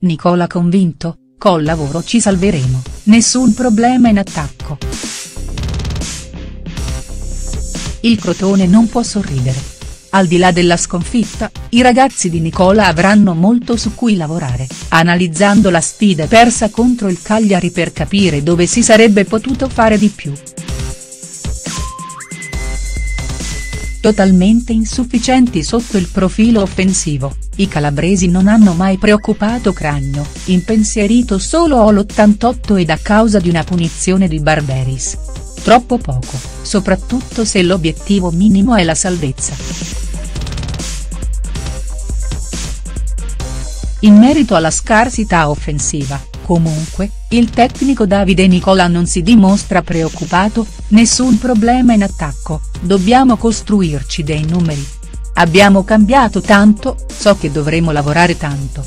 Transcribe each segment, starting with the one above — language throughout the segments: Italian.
Nicola convinto, col lavoro ci salveremo, nessun problema in attacco. Il Crotone non può sorridere. Al di là della sconfitta, i ragazzi di Nicola avranno molto su cui lavorare, analizzando la sfida persa contro il Cagliari per capire dove si sarebbe potuto fare di più. Totalmente insufficienti sotto il profilo offensivo, i calabresi non hanno mai preoccupato Cragno, impensierito solo all'88 ed a causa di una punizione di Barberis. Troppo poco, soprattutto se l'obiettivo minimo è la salvezza. In merito alla scarsità offensiva, comunque, il tecnico Davide Nicola non si dimostra preoccupato, nessun problema in attacco, dobbiamo costruirci dei numeri. Abbiamo cambiato tanto, so che dovremo lavorare tanto.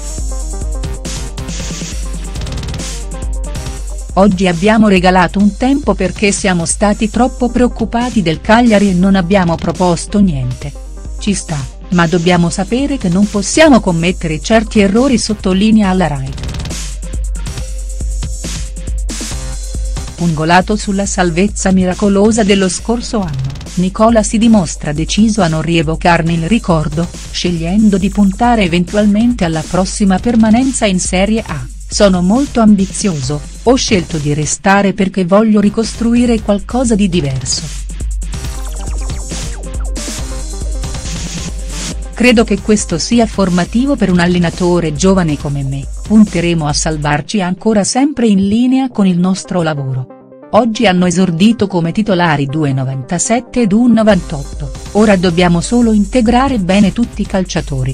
Oggi abbiamo regalato un tempo perché siamo stati troppo preoccupati del Cagliari e non abbiamo proposto niente. Ci sta, ma dobbiamo sapere che non possiamo commettere certi errori, sottolinea alla Rai. Ungolato sulla salvezza miracolosa dello scorso anno, Nicola si dimostra deciso a non rievocarne il ricordo, scegliendo di puntare eventualmente alla prossima permanenza in Serie A. Sono molto ambizioso, ho scelto di restare perché voglio ricostruire qualcosa di diverso. Credo che questo sia formativo per un allenatore giovane come me, punteremo a salvarci ancora sempre in linea con il nostro lavoro. Oggi hanno esordito come titolari 2,97 ed 1,98, ora dobbiamo solo integrare bene tutti i calciatori.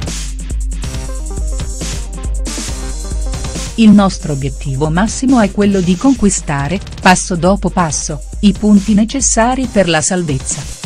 Il nostro obiettivo massimo è quello di conquistare, passo dopo passo, i punti necessari per la salvezza.